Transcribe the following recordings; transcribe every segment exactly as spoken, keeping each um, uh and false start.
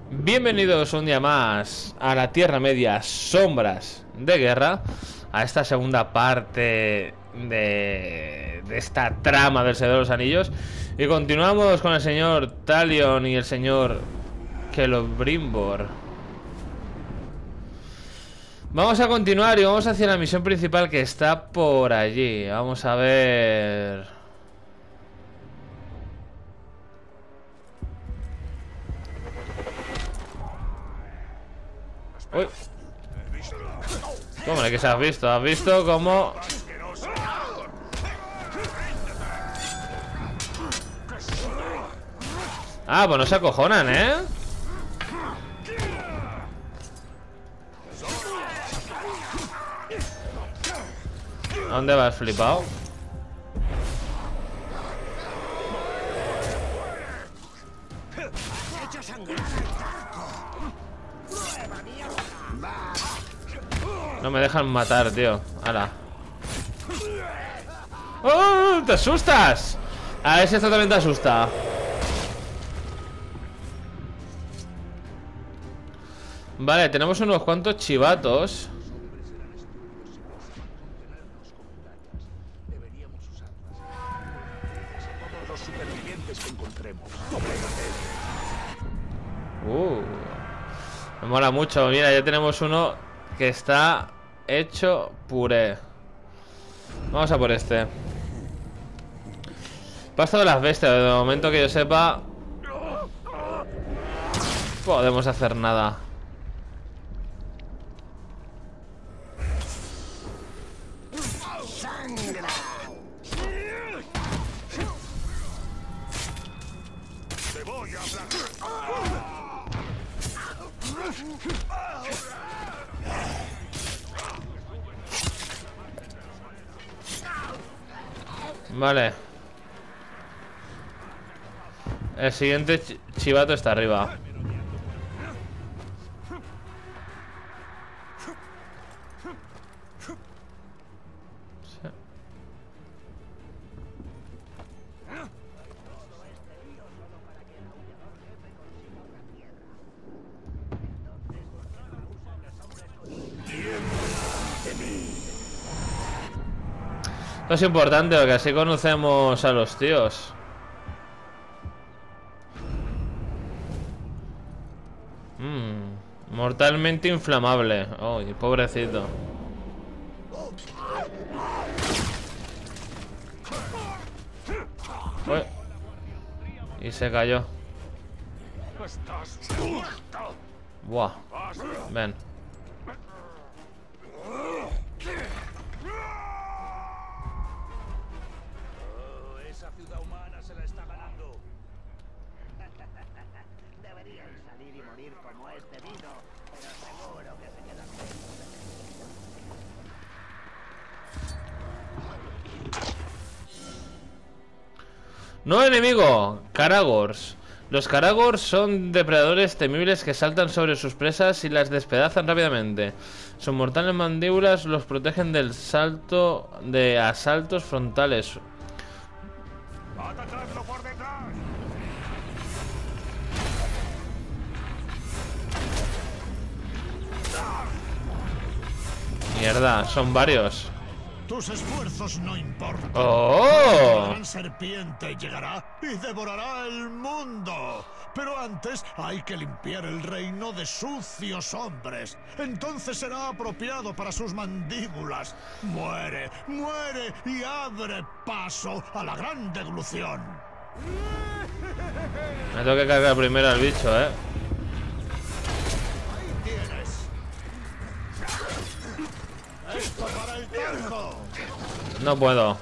Bienvenidos un día más a la Tierra Media Sombras de Guerra, a esta segunda parte de, de esta trama del Señor de los Anillos. Y continuamos con el señor Talion y el señor Celebrimbor. Vamos a continuar y vamos hacia la misión principal que está por allí. Vamos a ver... Uy. ¿Cómo que se has visto? ¿Has visto cómo...? Ah, pues no se acojonan, ¿eh? ¿A dónde vas, flipado? No me dejan matar, tío. ¡Hala! ¡Oh! ¡Te asustas! A ver si esto también te asusta. Vale, tenemos unos cuantos chivatos. Uh, me mola mucho. Mira, ya tenemos uno que está hecho puré. Vamos a por este. Paso de las bestias. De momento que yo sepa, podemos hacer nada. Vale. El siguiente ch chivato está arriba. Sí. Esto es importante porque así conocemos a los tíos. Mmm, mortalmente inflamable. Uy, pobrecito. Uy. Y se cayó. Buah. Ven. Esa ciudad humana se la está ganando. Deberían salir y morir como es debido, pero seguro que se quedan dentro. Nuevo enemigo, Caragors. Los Caragors son depredadores temibles que saltan sobre sus presas y las despedazan rápidamente. Sus mortales mandíbulas los protegen del salto de asaltos frontales. ¡Atacadlo por detrás! Mierda, son varios. Tus esfuerzos no importan. ¡Oh! La gran serpiente llegará y devorará el mundo. Pero antes hay que limpiar el reino de sucios hombres. Entonces será apropiado para sus mandíbulas. Muere, muere y abre paso a la gran deglución. Me tengo que cargar primero al bicho, eh. Ahí tienes. Esto para el tango. No puedo.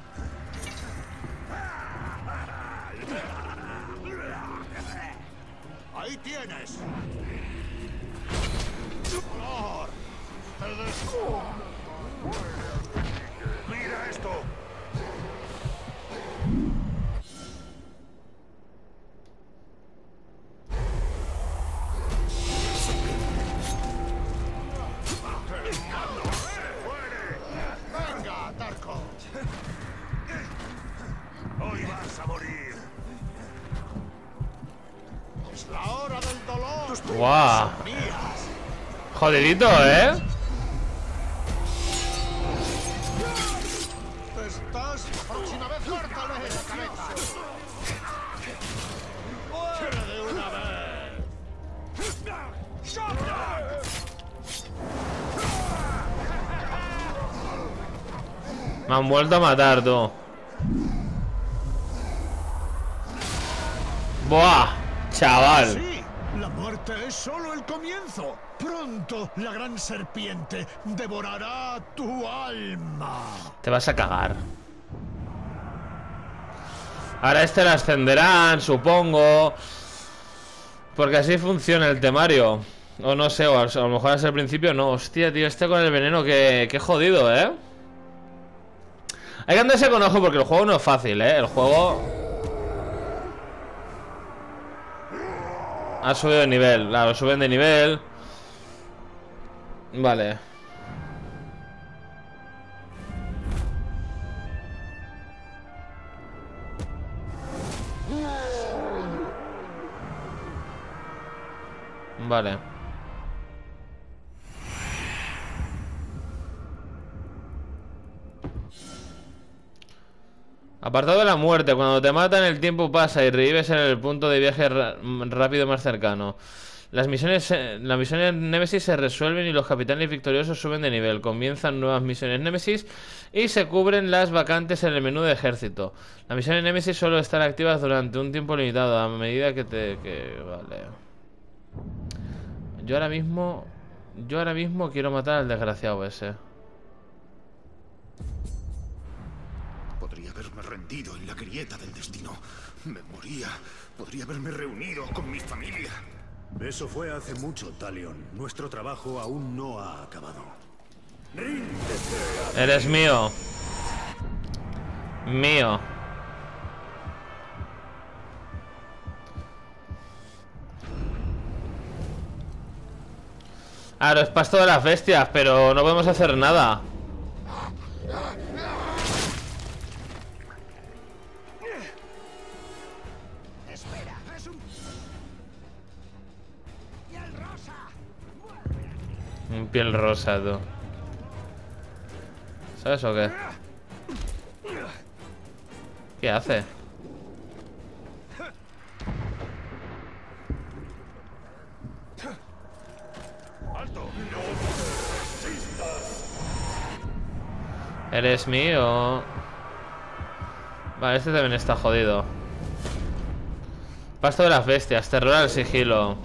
Ahí tienes. Dolor. Te descubro. ¡Mira esto! Venga, Tarko. Hoy vas a morir. Es la hora del dolor. tus pies Guau. son mías. Jodidito, ¿eh? Estás la próxima vez córtale la cabeza. ¡Fuera de una vez! Me han vuelto a matar, tú. Buah, chaval. Sí, la muerte es solo el comienzo. Pronto la gran serpiente devorará tu alma. Te vas a cagar. Ahora este la ascenderán, supongo. Porque así funciona el temario. O no sé, o a lo mejor es el principio. No, hostia, tío, este con el veneno, que, que jodido, ¿eh? Hay que andarse con ojo porque el juego no es fácil, ¿eh? El juego ha subido de nivel. Claro, suben de nivel. Vale. Vale. Apartado de la muerte. Cuando te matan el tiempo pasa y revives en el punto de viaje rápido más cercano. Las misiones, las misiones Némesis se resuelven y los capitanes victoriosos suben de nivel. Comienzan nuevas misiones Némesis y se cubren las vacantes en el menú de ejército. Las misiones Némesis solo están activas durante un tiempo limitado a medida que te... Que, vale. Yo ahora mismo... Yo ahora mismo quiero matar al desgraciado ese. Podría haberme rendido en la grieta del destino. Me moría. Podría haberme reunido con mi familia. Eso fue hace mucho, Talion. Nuestro trabajo aún no ha acabado. Eres mío. Mío. Claro, es pasto de las bestias, pero no podemos hacer nada. Espera, es un... ¡Piel rosa! Un piel rosa, tú. ¿Sabes o qué? ¿Qué hace? Eres mío. Vale, este también está jodido. Pasto de las bestias, terror al sigilo.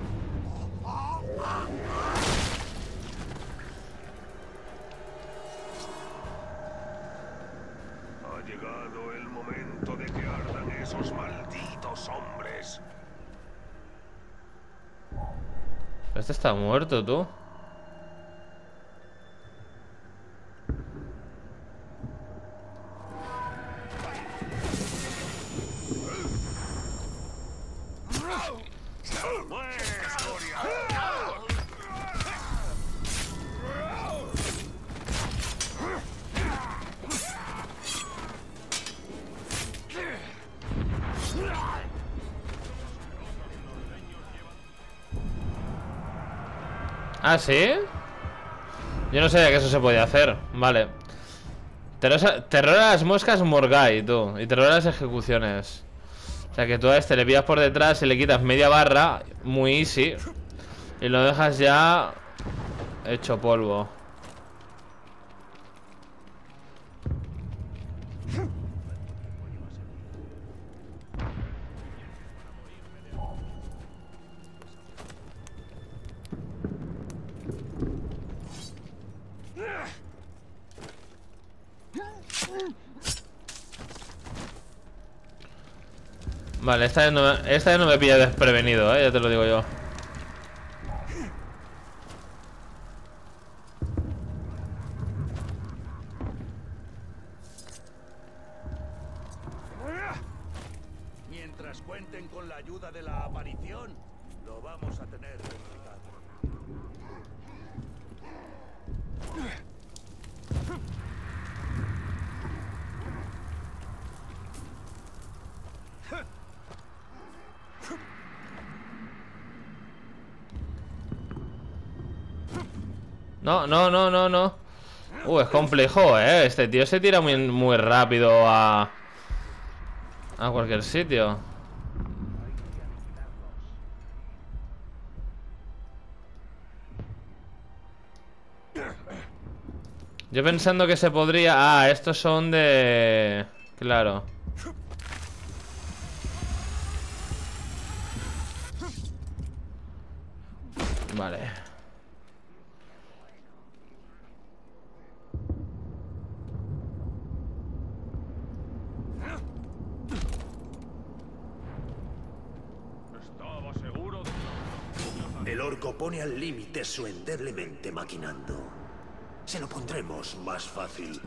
Ha llegado el momento de que ardan esos malditos hombres. Este está muerto, tú. ¿Ah, sí? Yo no sabía que eso se podía hacer. Vale. Terror, terror a las moscas Morgai, tú. Y terror a las ejecuciones. O sea que tú a este le pillas por detrás y le quitas media barra. Muy easy. Y lo dejas ya hecho polvo. Vale, esta vez no me, esta vez no me pilla desprevenido, eh, ya te lo digo yo. Mientras cuenten con la ayuda de la aparición, lo vamos a tener complicado. No, no, no, no, no. Uh, es complejo, eh. Este tío se tira muy, muy rápido a... A cualquier sitio. Yo pensando que se podría... Ah, estos son de... Claro. Vale. Estaba seguro de... El orco pone al límite su endeble mente maquinando. Se lo pondremos más fácil.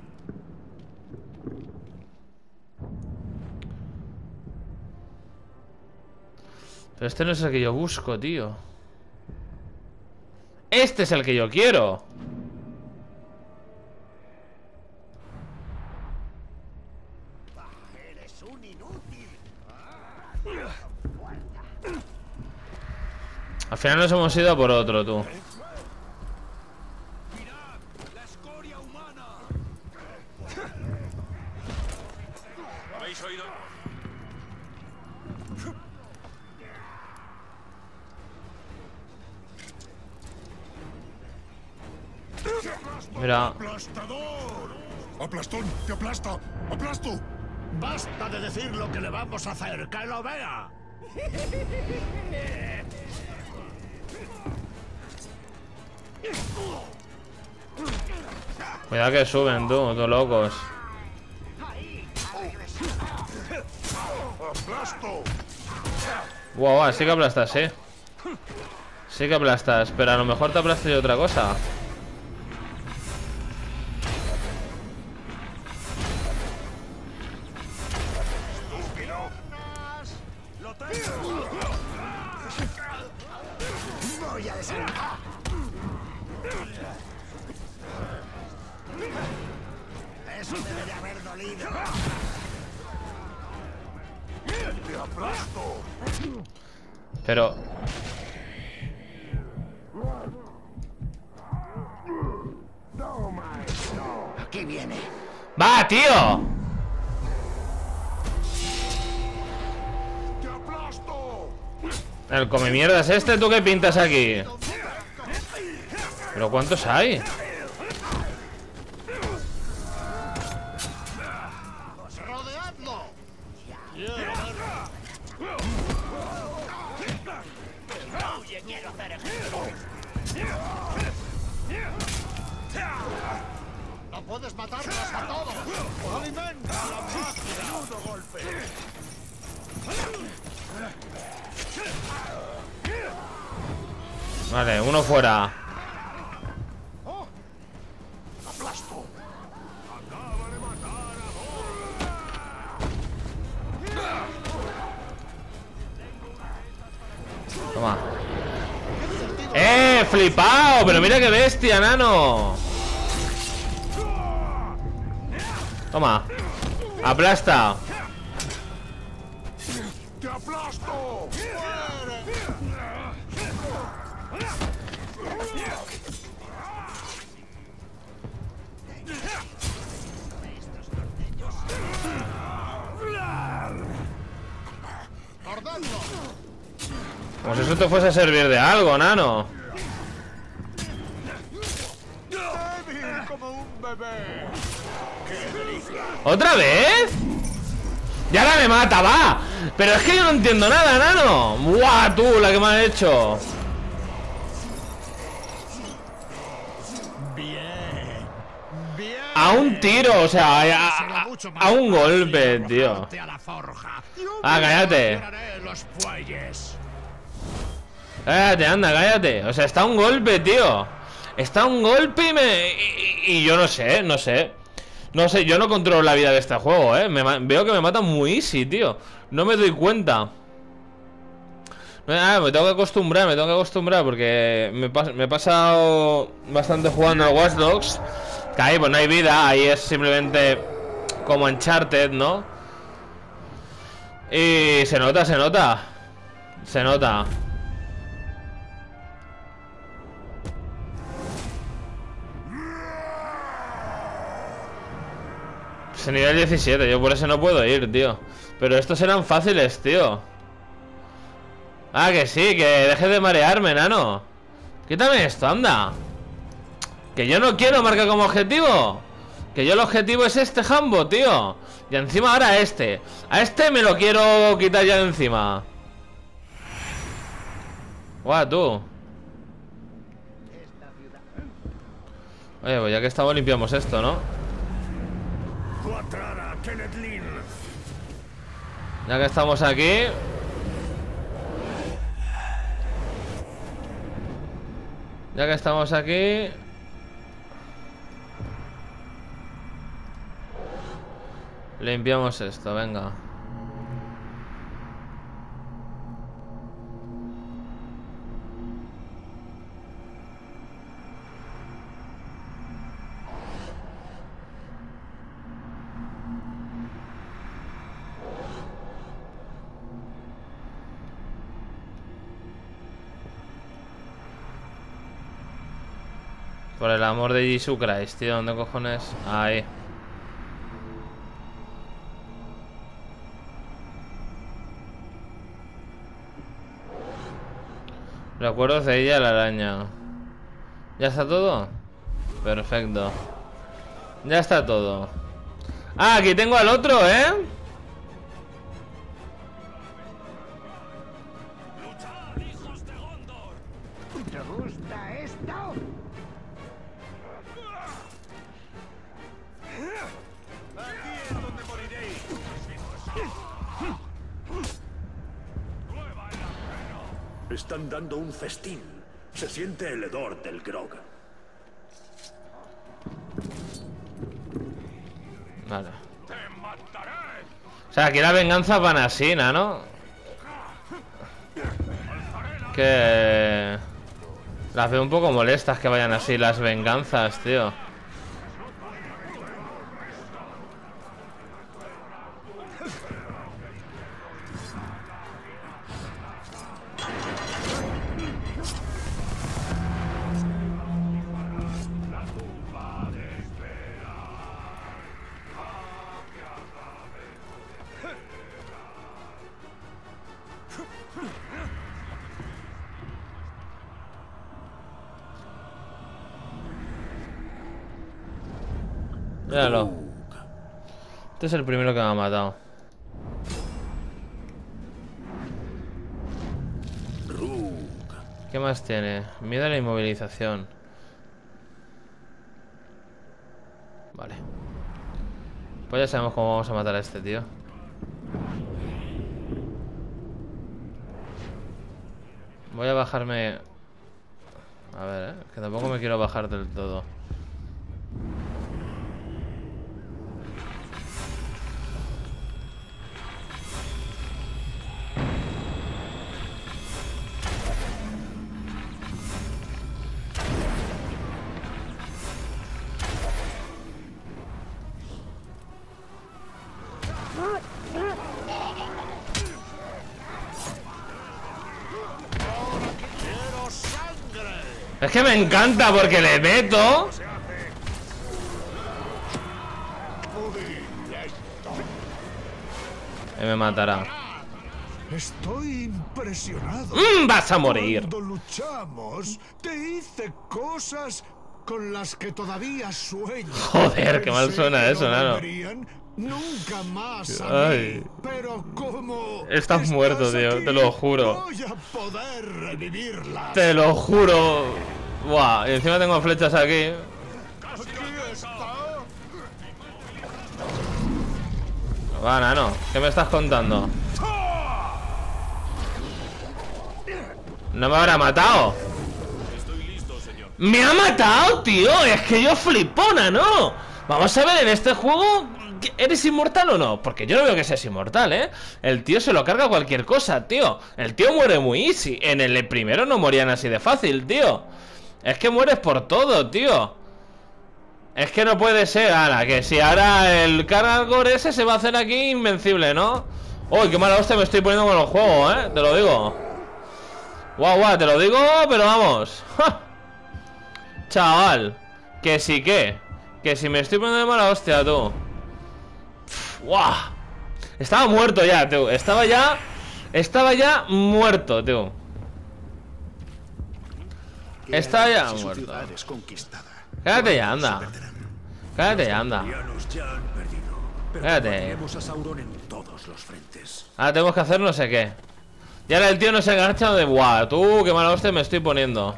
Pero este no es el que yo busco, tío. Este es el que yo quiero. Eres un inútil. Al final nos hemos ido a por otro, tú. ¡La escoria humana! ¿Habéis oído? Mira. ¡Aplastador! ¡Aplastón! ¡Te aplasta! ¡Aplasto! Basta de decir lo que le vamos a hacer, que lo vea. Cuidado que suben, tú, tú locos. ¡Aplasto! Wow, wow, sí que aplastas, sí. Sí que aplastas, pero a lo mejor te aplastas de otra cosa. ¡Lo tengo! Voy a desatar. Eso debe de haber dolido. ¡Te aplasto! Pero... Aquí viene. ¡Va, tío! ¡Te aplasto! El come mierdas este, ¿tú qué pintas aquí? ¿Pero cuántos hay? ¡Rodeadlo! Oye, quiero hacer ejemplo. ¡No puedes matarlos a todos! ¡Alimenta la máquina! ¡Menudo golpe! Vale, uno fuera. ¡Aplasto! Toma. ¡Eh! ¡Flipao! Pero mira qué bestia, nano. Toma. Aplasta. ¡Te aplasto! ¡Mordedlo! Como si eso te fuese a servir de algo, nano. ¡Débil como un bebé! ¿Otra vez? Ya la me mata, va. Pero es que yo no entiendo nada, nano. ¡Buah, tú, la que me has hecho! Bien, bien. A un tiro, o sea, a, a- a un golpe, tío. A la forja. Ah, cállate. Tiraré los fuelles. Cállate, anda, cállate. O sea, está un golpe, tío. Está un golpe y me... Y, y yo no sé, no sé. No sé, yo no controlo la vida de este juego, eh. Me ma- veo que me matan muy easy, tío. No me doy cuenta. Ah, me tengo que acostumbrar, me tengo que acostumbrar porque me, pas- me he pasado bastante jugando al Watch Dogs. Que ahí pues no hay vida, ahí es simplemente como Uncharted, ¿no? Y se nota, se nota. Se nota. Es nivel diecisiete, yo por eso no puedo ir, tío. Pero estos eran fáciles, tío. Ah, que sí, que dejes de marearme, nano. Quítame esto, anda. Que yo no quiero marcar como objetivo. Que yo el objetivo es este jambo, tío. Y encima ahora este. A este me lo quiero quitar ya de encima. Guau, tú. Oye, pues ya que estamos limpiamos esto, ¿no? Ya que estamos aquí. Ya que estamos aquí. Limpiamos esto, venga. Por el amor de Jesus Christ, tío, ¿dónde cojones? Ahí. Recuerdos de ella, la araña. ¿Ya está todo? Perfecto. Ya está todo. Ah, aquí tengo al otro, ¿eh? ¿Te gusta esto? Están dando un festín. Se siente el hedor del grog. Vale. O sea, aquí la venganza van así, ¿no? Que... Las veo un poco molestas que vayan así las venganzas, tío. Míralo. Este es el primero que me ha matado. ¿Qué más tiene? Miedo a la inmovilización. Vale. Pues ya sabemos cómo vamos a matar a este tío. Voy a bajarme... A ver, ¿eh? Que tampoco me quiero bajar del todo. Es que me encanta porque le meto. Y me matará. Estoy impresionado. Mm, vas a morir. Cuando luchamos, te hice cosas con las que todavía sueño. Joder, qué mal Pensé suena que eso, no nano. volverían nunca más a Ay. mí, pero como Estás muerto, tío, aquí, te lo juro. Voy a poder revivirlas. Te lo juro. Buah, y encima tengo flechas aquí. Aquí está. Va, nano, ¿qué me estás contando? No me habrá matado. ¡Me ha matado, tío! Es que yo flipona, ¿no? Vamos a ver, en este juego ¿eres inmortal o no? Porque yo no veo que seas inmortal, ¿eh? El tío se lo carga cualquier cosa, tío. El tío muere muy easy. En el primero no morían así de fácil, tío. Es que mueres por todo, tío. Es que no puede ser, Ana, que si ahora el Caragor ese se va a hacer aquí invencible, ¿no? Uy, qué mala hostia me estoy poniendo con el juego, ¿eh? Te lo digo. Guau, guau, te lo digo, pero vamos. ¡Ja! Chaval, que sí que Que si me estoy poniendo de mala hostia, tú. ¡Guau! Estaba muerto ya, tío. Estaba ya... Estaba ya muerto, tío. Estaba ya Si su muerto. ciudad es conquistada, Cállate ya, anda. se perderán. Cállate ya, anda. Los ya han perdido. Pero Cállate. combatiremos a Sauron en todos los frentes. Ahora tenemos que hacer no sé qué. Y ahora el tío nos engancha de... Buah, tú, qué mala hostia me estoy poniendo.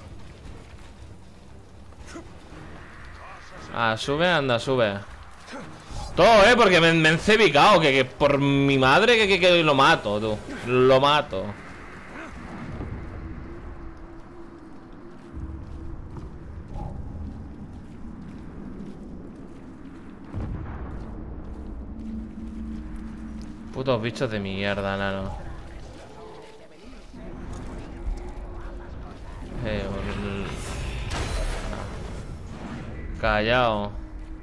Ah, sube, anda, sube. Todo, eh, porque me, me he encebicado. Que, que por mi madre que, que, que lo mato, tú. Lo mato. Putos bichos de mierda, nano. Eh, el... no. Callao.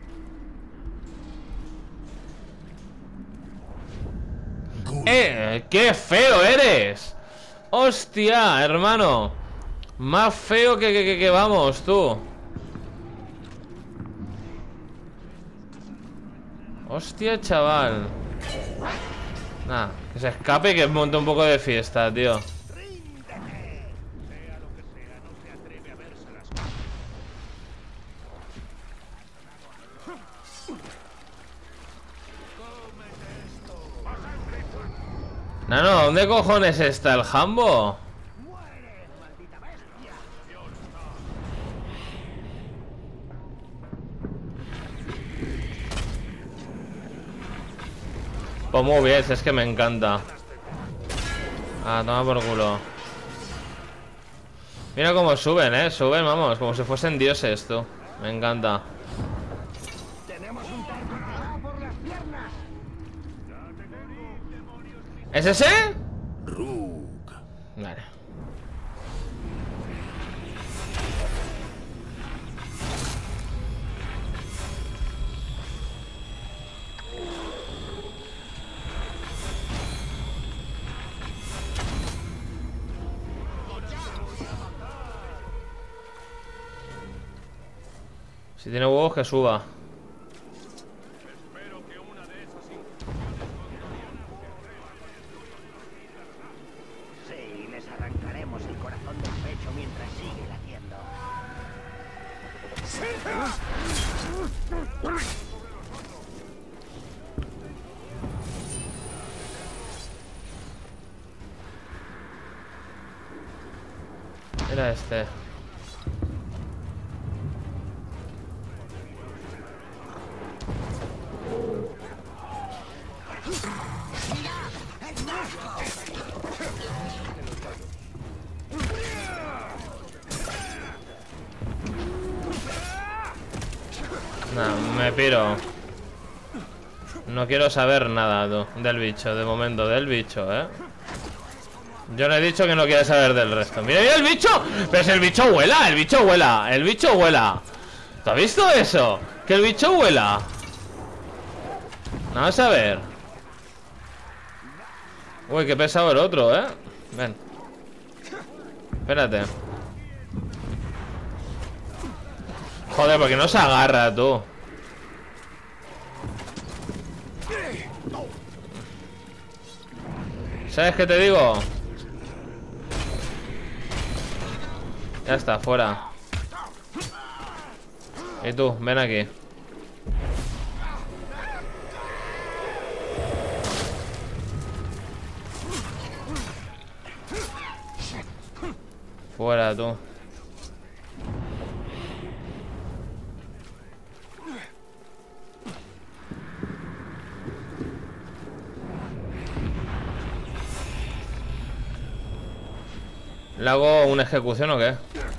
¡Eh! ¡Qué feo eres! ¡Hostia, hermano! Más feo que, que, que, que vamos, tú. Hostia, chaval. Nah, que se escape y que monte un poco de fiesta, tío. Nano, ¿dónde cojones está el jambo? Pues muy bien, es que me encanta. Ah, toma por culo. Mira cómo suben, eh. Suben, vamos, como si fuesen dioses, tú. Me encanta. ¿Es ese? Rook. Vale. Si tiene huevos, que suba. Sí, les arrancaremos el corazón del pecho mientras sigue latiendo. Era este. Nah, me piro. No quiero saber nada, tú, del bicho, de momento, del bicho, eh. Yo no he dicho que no quiera saber del resto. ¡Mira, mira el bicho! Pero si el bicho vuela, el bicho vuela, el bicho vuela. ¿Tú has visto eso? Que el bicho vuela. Vamos a ver. Uy, qué pesado el otro, eh. Ven. Espérate. Joder, porque no se agarra, tú. ¿Sabes qué te digo? Ya está, fuera. Y tú, ven aquí. Fuera, tú. ¿Le hago una ejecución o qué?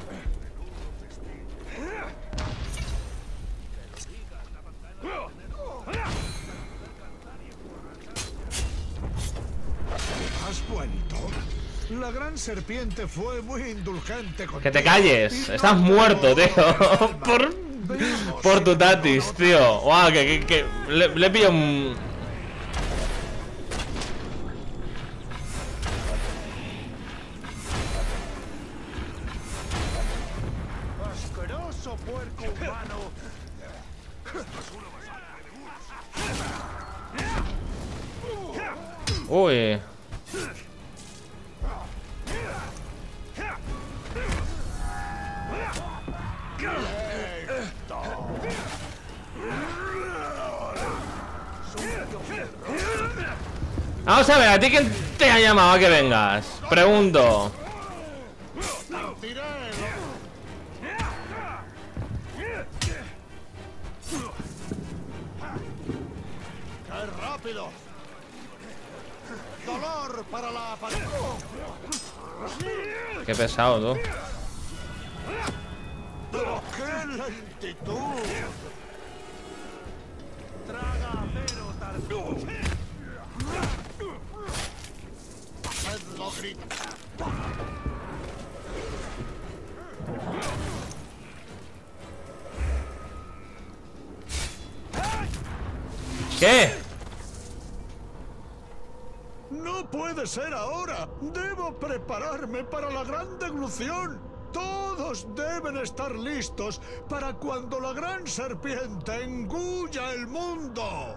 ¿Has vuelto? La gran serpiente fue muy indulgente contigo. Que te calles, estás muerto, tío. Por, por tu tatis, tío. Guau, que, que, que le, le pillo un... Asqueroso puerco humano. Uy. Vamos a ver, ¿a ti quién te ha llamado a que vengas? Pregunto. ¡Qué rápido! ¡Dolor para la pared! Qué pesado, tú. ¡Qué lentitud! ¡Traga acero, Tartufo! ¡Hacedlo gritar! ¿Qué? ¡No puede ser ahora! ¡Debo prepararme para la gran deglución! Todos deben estar listos para cuando la gran serpiente engulla el mundo.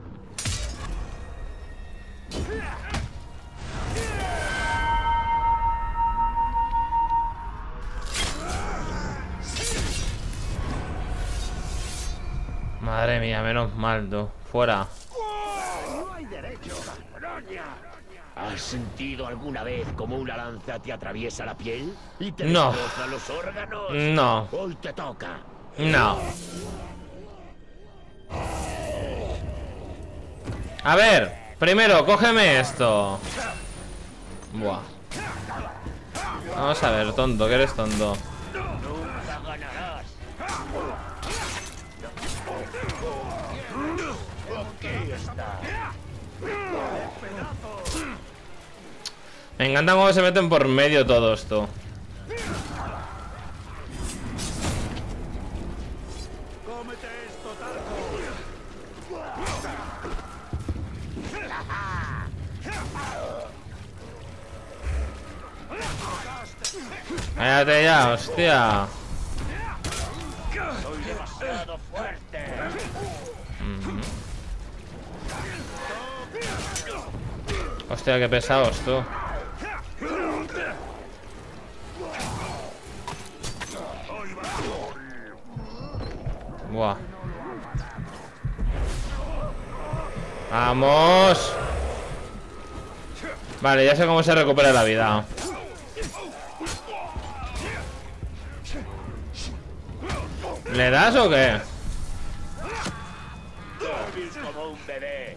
Madre mía, menos mal, tú. Fuera. No hay derecho. ¿Has sentido alguna vez cómo una lanza te atraviesa la piel y te No. destroza los órganos? No. Hoy te toca. No. A ver, primero, cógeme esto. Buah. Vamos a ver, tonto, que eres tonto. Nunca ganarás. Aquí está. Me encanta cómo se meten por medio todo esto. ¡Cómete esto, Cállate ya, hostia. Soy demasiado fuerte. Hostia, qué pesados, tú. Buah. ¡Vamos! Vale, ya sé cómo se recupera la vida. ¿Le das o qué? Débil como un bebé.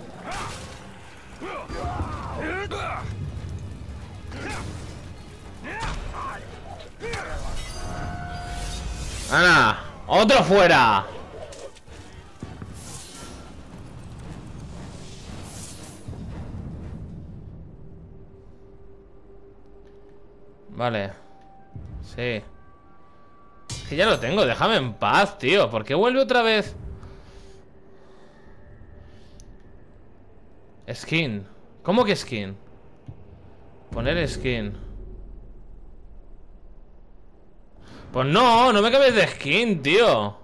¡Ana! ¡Otro fuera! Vale. Sí. Que ya lo tengo, déjame en paz, tío. ¿Por qué vuelve otra vez? Skin. ¿Cómo que skin? Poner skin. Pues no, no me cambies de skin, tío.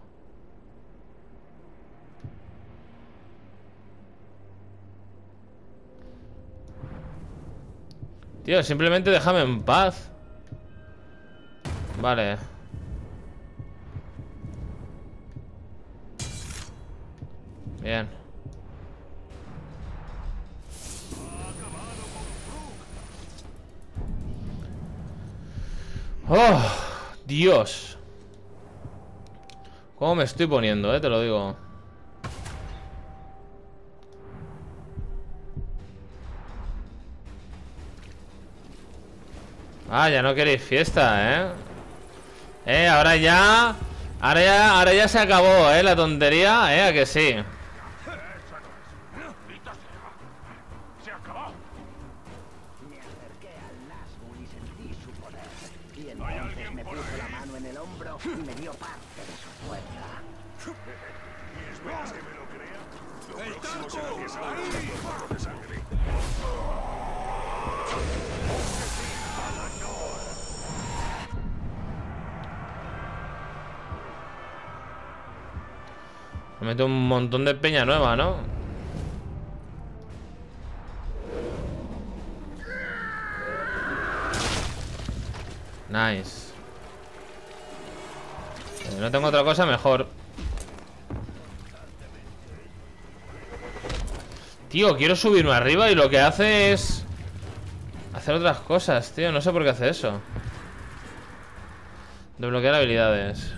Tío, simplemente déjame en paz. Vale. Bien. Oh, Dios. ¿Cómo me estoy poniendo, eh? Te lo digo. Ah, ya no queréis fiesta, ¿eh? Eh, ahora ya... Ahora ya, ahora ya se acabó, ¿eh? La tontería, ¿eh? ¿A que sí? Me acerqué al Nazgûl y sentí su poder. Y entonces me puso la mano en el hombro y me dio parte de su fuerza. ¿Y esperas que me lo crea? Lo próximo será que salga un barro de sangre. Me mete un montón de peña nueva, ¿no? Nice. Si no tengo otra cosa, mejor. Tío, quiero subirme arriba y lo que hace es hacer otras cosas, tío. No sé por qué hace eso. Desbloquear habilidades.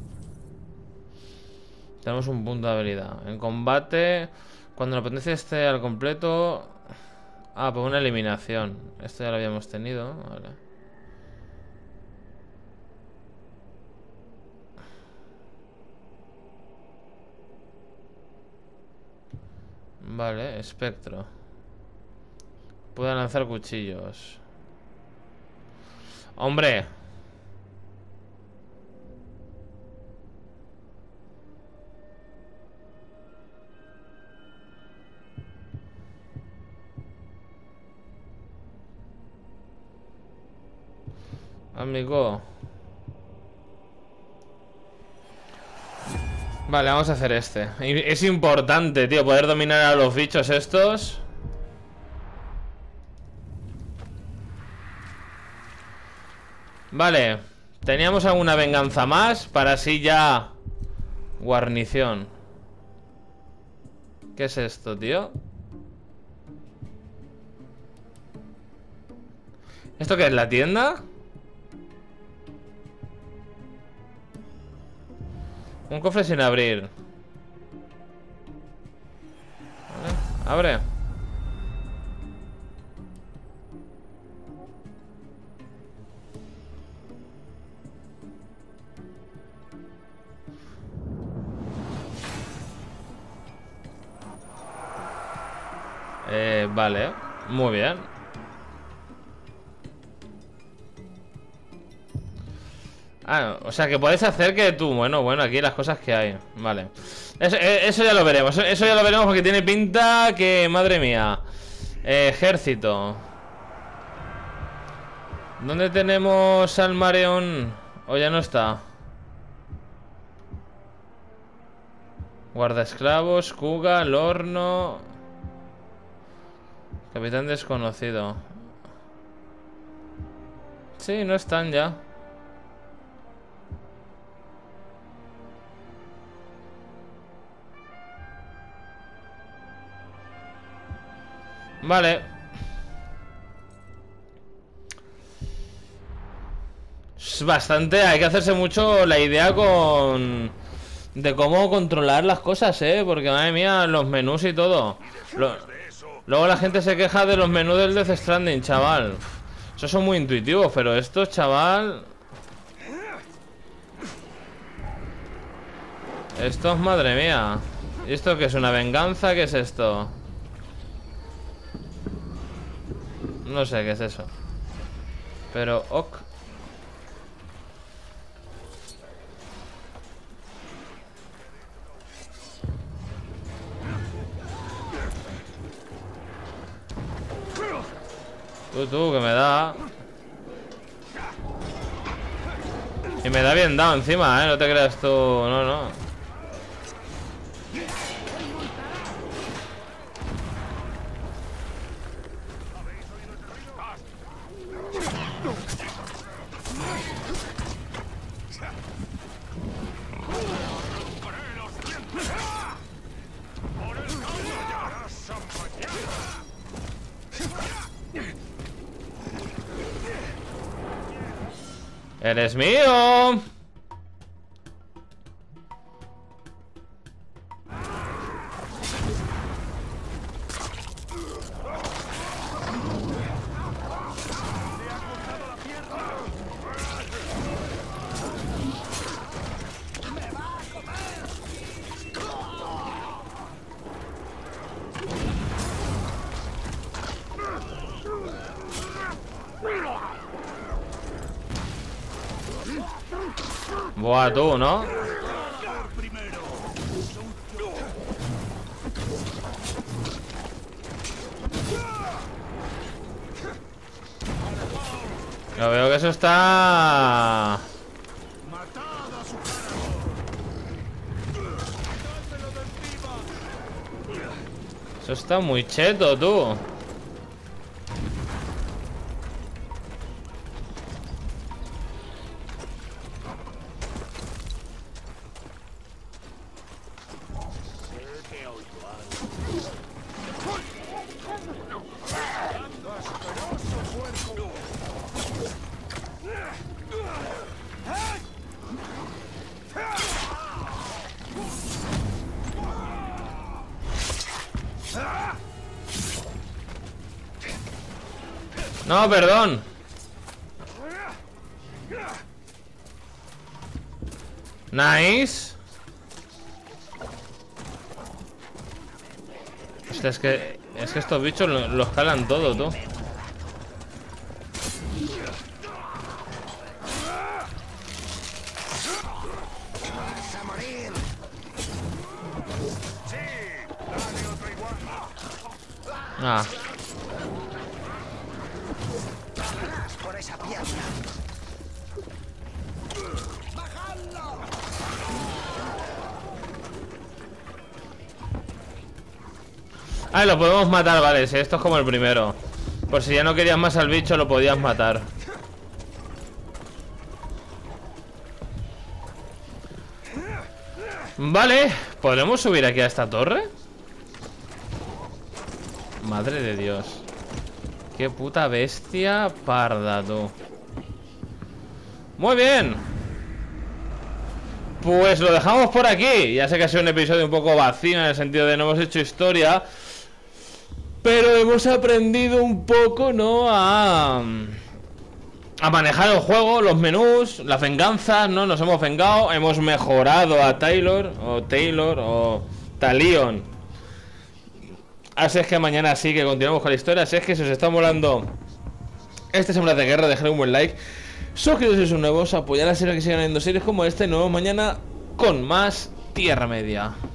Tenemos un punto de habilidad. En combate, cuando la potencia esté al completo... Ah, pues una eliminación. Esto ya lo habíamos tenido. Vale. Vale, espectro. Puede lanzar cuchillos. ¡Hombre! Amigo. Vale, vamos a hacer este. Es importante, tío, poder dominar a los bichos estos. Vale. Teníamos alguna venganza más para así ya... Guarnición. ¿Qué es esto, tío? ¿Esto qué es, la tienda? Un cofre sin abrir. Vale, abre. Eh, vale, muy bien. Ah, o sea que puedes hacer que tú... Bueno, bueno, aquí las cosas que hay. Vale. Eso, eso ya lo veremos. Eso ya lo veremos porque tiene pinta que... Madre mía. Eh, ejército. ¿Dónde tenemos al Mareón? ¿O ya no está? Guardaesclavos, Kuga, Lorno... Capitán desconocido. Sí, no están ya. Vale. Es bastante, hay que hacerse mucho la idea con... De cómo controlar las cosas, eh. Porque madre mía, los menús y todo. Lo... Luego la gente se queja de los menús del Death Stranding, chaval. Esos son muy intuitivos, pero estos, chaval... Estos, madre mía. ¿Y esto qué es? ¿Una venganza? ¿Qué es esto? No sé qué es eso. Pero, ok. Tú, tú, que me da. Y me da bien dado encima, eh. No te creas tú. No, no. ¡Eres mío! Buah, tú, ¿no? Yo veo que eso está... Eso está muy cheto, tú. No, perdón. Nice. Hostia, es que Es que estos bichos lo, lo escalan todo, tú. Ah. Por esa pierna. Ah, lo podemos matar, vale, sí, esto es como el primero. Por si ya no querías más al bicho, lo podías matar. Vale, ¿podremos subir aquí a esta torre? Madre de Dios. Qué puta bestia parda, tú. Muy bien. Pues lo dejamos por aquí. Ya sé que ha sido un episodio un poco vacío, en el sentido de no hemos hecho historia, pero hemos aprendido un poco, ¿no? A... a manejar el juego, los menús, las venganzas, ¿no? Nos hemos vengado, hemos mejorado a Taylor, o Taylor, o Talion. Así es que mañana sí que continuamos con la historia. Así es que si os está molando este Sombras de Guerra, dejad un buen like. Suscribiros si sois nuevos, apoyar a la serie que sigan habiendo series como este. Nos vemos mañana con más Tierra Media.